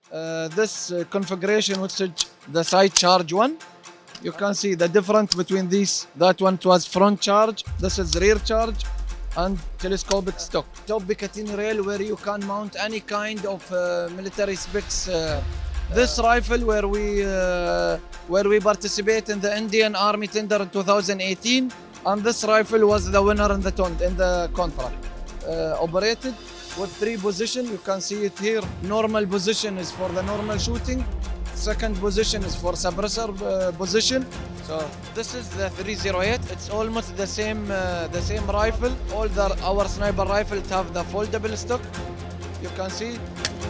This configuration, which is the side charge one, you can see the difference between these. That one was front charge, this is rear charge, and telescopic stock. Top Picatinny rail where you can mount any kind of military specs. This rifle where we participate in the Indian Army tender in 2018, and this rifle was the winner in the contract. Operated with 3 positions. You can see it here. Normal position is for the normal shooting. Second position is for suppressor position. So this is the 308. It's almost the same rifle. All our sniper rifles have the foldable stock. You can see.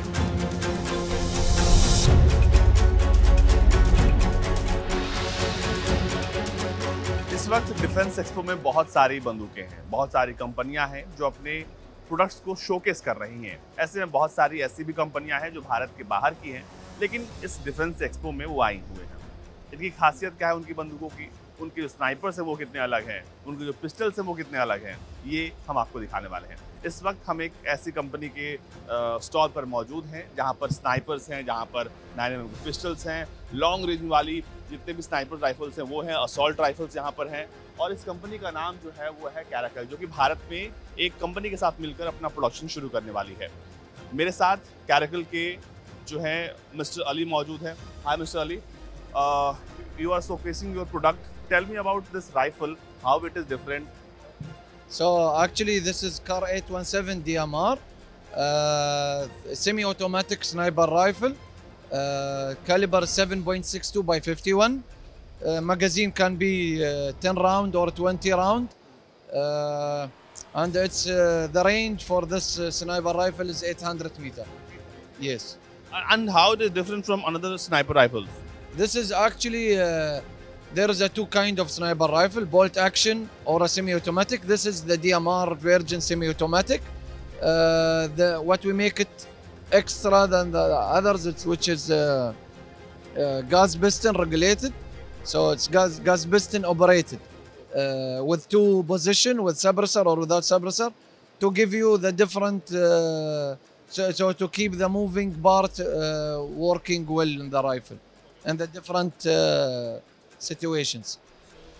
इस वक्त defence expo में बहुत सारी बंदूकें हैं, बहुत सारी कंपनियां हैं जो अपने प्रोडक्ट्स को शोकेस कर रही हैं। ऐसे में बहुत सारी ऐसी भी कंपनियां हैं जो भारत के बाहर की हैं, लेकिन इस डिफेंस एक्सपो में वो आई हुए हैं। इनकी खासियत क्या है उनकी बंदूकों की, उनके जो स्नाइपर्स हैं वो कितने अलग हैं, उनके जो पिस्टल्स हैं वो कितने अलग हैं, ये हम आपको दिखाने वाले हैं। इस वक्त हम एक ऐसी कंपनी के स्टॉल पर मौजूद हैं जहाँ पर स्नाइपर्स हैं, जहाँ पर 9mm पिस्टल्स हैं, लॉन्ग रेंज वाली जितने भी स्नाइपर राइफल्स हैं वो हैं, असॉल्ट राइफल्स यहाँ पर हैं। और इस कंपनी का नाम जो है वो है कैराकल, जो कि भारत में एक कंपनी के साथ मिलकर अपना प्रोडक्शन शुरू करने वाली है। मेरे साथ कैराकल के जो हैं मिस्टर अली मौजूद हैं। Hi mister Ali, you are showcasing your product. Tell me about this rifle, how it is different. So actually this is Kar 817 DMR, semi-automatic sniper rifle, caliber 7.62 by 51. Magazine can be 10 round or 20 round, and it's the range for this sniper rifle is 800 meter. Yes. And how it is different from another sniper rifles? This is actually there is a 2 kind of sniper rifle, bolt action or a semi-automatic. This is the DMR version semi-automatic. What we make it extra than the others, which is gas piston regulated. So it's gas piston operated with 2 position, with suppressor or without suppressor, to give you the different, so to keep the moving part working well in the rifle and the different situations.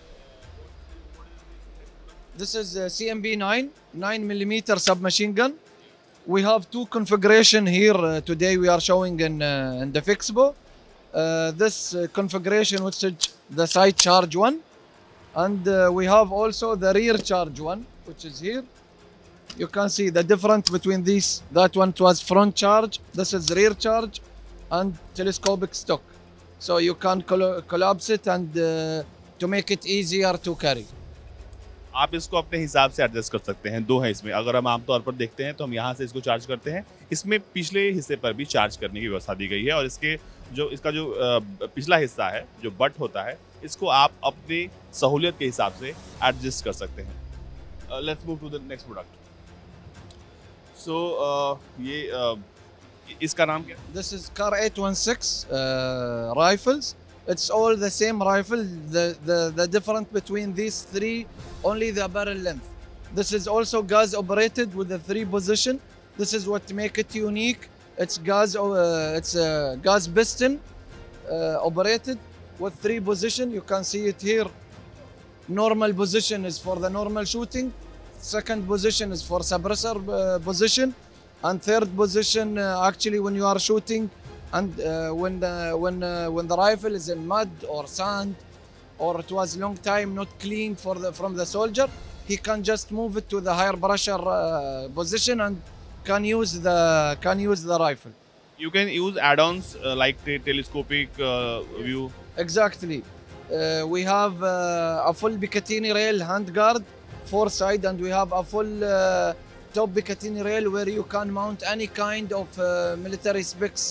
This is a CMB 9mm submachine gun. We have 2 configuration here today we are showing in the Fixpo. This configuration, which is the side charge one, and we have also the rear charge one, which is here. You can see the difference between these. That one was front charge, this is rear charge, and telescopic stock. So you can collapse it and to make it easier to carry. आप इसको अपने हिसाब से adjust कर सकते हैं। 2 हैं इसमें। अगर हम आमतौर पर देखते हैं तो हम यहाँ से इसको चार्ज करते हैं। इसमें पिछले हिस्से पर भी चार्ज करने की व्यवस्था दी गई है, और इसका जो पिछला हिस्सा है, जो बट होता है, इसको आप अपनी सहूलियत के हिसाब से एडजस्ट कर सकते हैं। Let's move to the next product. So इसका नाम क्या? This is Kar 816 rifles. It's all the same rifle. The difference between these 3, only the barrel length. This is also gas operated with the 3 position. This is what make it unique. It's gas piston operated with 3 position. You can see it here. Normal position is for the normal shooting. Second position is for suppressor position, and third position actually when you are shooting. And when the rifle is in mud or sand, or it was long time not clean from the soldier, he can just move it to the higher pressure position and can use the rifle. You can use add-ons like telescopic view. Exactly. We have a full Picatinny rail handguard 4 side, and we have a full top Picatinny rail where you can mount any kind of military specs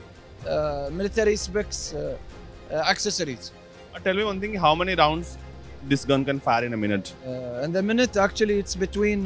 accessories. Tell me one thing, how many rounds this gun can fire in a minute? In the minute, actually, it's between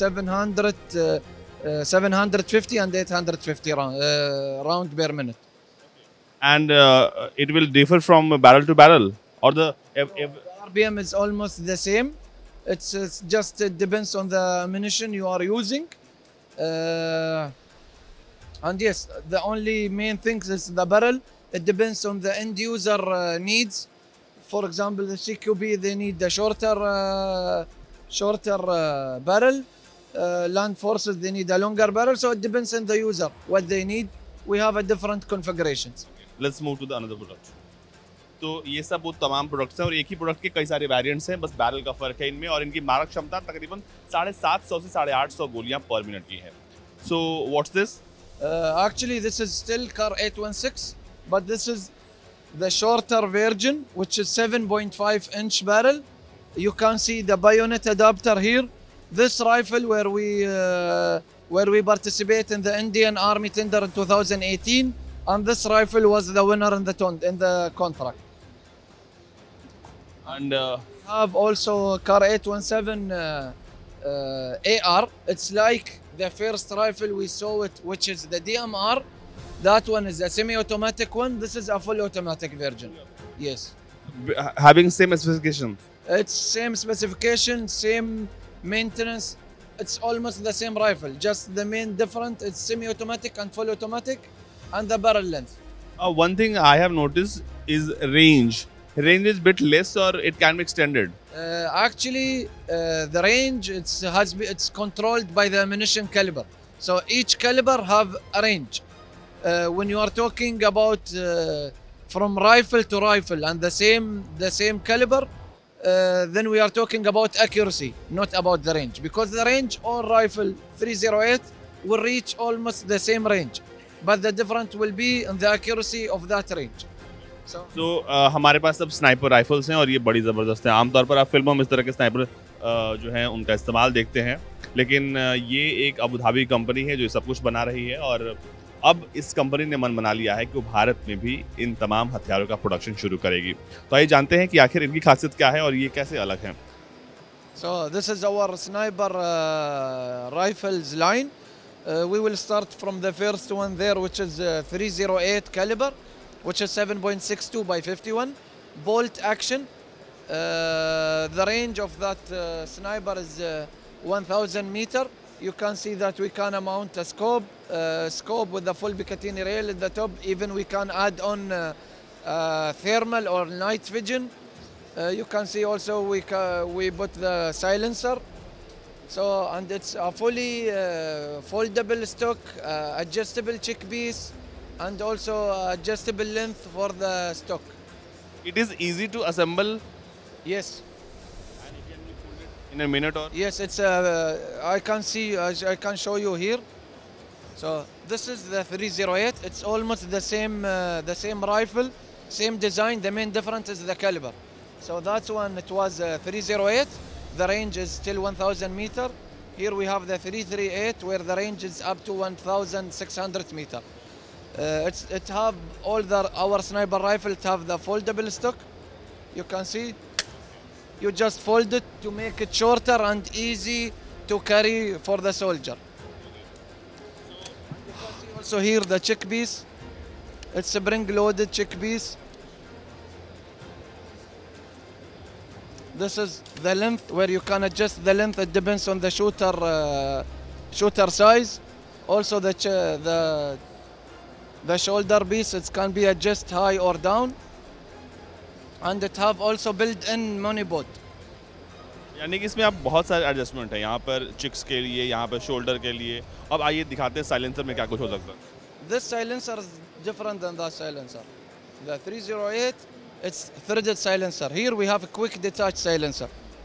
750 and 850 round per minute. And it will differ from barrel to barrel, or the RPM is almost the same. It's just it depends on the ammunition you are using. And yes, the only main thing is the barrel. It depends on the end user needs. For example, the CQB, they need a shorter barrel. Land forces, they need a longer barrel. So it depends on the user what they need. We have a different configurations. Let's move to the another product. तो ये सब वो तमाम products हैं और एक ही product के कई सारे वेरिएंट्स हैं, बस बैरल का फर्क है इनमें और इनकी मारक क्षमता तकरीबन 750 से 850 गोलियां पर मिनट की है. So what's this? Actually, this is still Car 816, but this is the shorter version, which is 7.5 inch barrel. You can see the bayonet adapter here. This rifle, where we participate in the Indian Army tender in 2018, and this rifle was the winner in the contract. And Have also Car 817 AR. It's like the first rifle we saw it, which is the DMR. That one is a semi-automatic one. This is a full automatic version. Yes. having same specification. It's same specification, same maintenance. It's almost the same rifle. Just the main difference, it's semi-automatic and full automatic, and the barrel length. One thing I have noticed is range. Range is bit less or it can be extended. Actually, the range it's controlled by the ammunition caliber. So each caliber have a range. When you are talking about from rifle to rifle and the same caliber, then we are talking about accuracy, not about the range, because the range on rifle 308 will reach almost the same range, but the difference will be in the accuracy of that range. So हमारे पास सब sniper rifles हैं और ये बड़ी ज़बरदस्त हैं. आमतौर पर आप फिल्मों में इस तरह के स्नाइपर जो हैं उनका इस्तेमाल देखते हैं, लेकिन ये एक अबू धाबी कंपनी है जो सब कुछ बना रही है और अब इस कंपनी ने मन बना लिया है कि वो भारत में भी इन तमाम हथियारों का प्रोडक्शन शुरू करेगी. तो आइए जानते हैं कि आखिर इनकी खासियत क्या है और ये कैसे अलग हैं. So this is our sniper rifles line. We will start from the first one there, which is 308 caliber, which is 7.62 by 51 bolt action. The range of that sniper is 1000 meter. You can see that we can mount a scope with the full Picatinny rail at the top. Even we can add on thermal or night vision. You can see also we put the silencer. So, and it's a fully foldable stock, adjustable cheek piece, and also adjustable length for the stock. It is easy to assemble. Yes. And it can be folded in a minute or. Yes, it's I can show you here. So this is the 308. It's almost the same rifle, same design. The main difference is the caliber. So that's one. It was 308. The range is still 1000 meter. Here we have the 338, where the range is up to 1600 meter. It have all our sniper rifle have the foldable stock. You can see. You just fold it to make it shorter and easy to carry for the soldier. And you can see also here the check piece. It's a spring-loaded check piece. This is the length, where you can adjust the length. It depends on the shooter size. Also the shoulder piece, it can be adjusted high or down. And it have also built-in money boat. यानी कि इसमें आप बहुत सारे adjustment है यहाँ पर chicks के लिए, यहाँ पर शोल्डर के लिए. अब आइए दिखाते हैं साइलेंसर में क्या कुछ हो सकता है. This silencer is different than that silencer. The 308, it's threaded silencer. Here we have a quick detach silencer.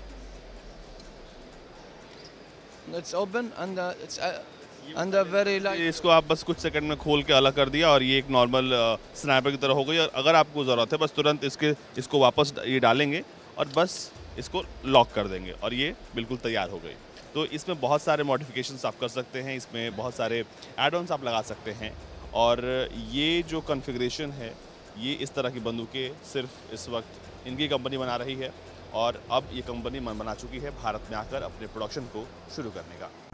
It's open and it's under very light. इसको आप बस कुछ सेकंड में खोल के अलग कर दिया और ये एक नॉर्मल स्नाइपर की तरह हो गई. और अगर आपको ज़रूरत है बस तुरंत इसको वापस ये डालेंगे और बस इसको लॉक कर देंगे और ये बिल्कुल तैयार हो गई. तो इसमें बहुत सारे मॉडिफिकेशंस आप कर सकते हैं, इसमें बहुत सारे एड-ऑन्स आप लगा सकते हैं. और ये जो कॉन्फ़िगरेशन है, ये इस तरह की बंदूकें सिर्फ इस वक्त इनकी कंपनी बना रही है और अब ये कंपनी मन बना चुकी है भारत में आकर अपने प्रोडक्शन को शुरू करने का.